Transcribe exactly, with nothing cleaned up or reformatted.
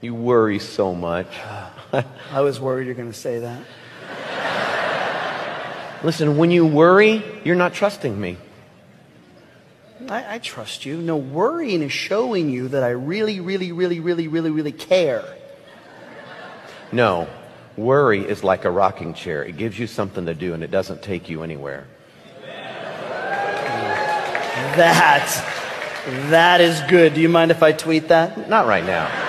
You worry so much. I was worried you're going to say that. Listen, when you worry, you're not trusting me. I, I trust you. No, worrying is showing you that I really, really, really, really, really, really care. No, worry is like a rocking chair. It gives you something to do and it doesn't take you anywhere. That, that is good. Do you mind if I tweet that? Not right now.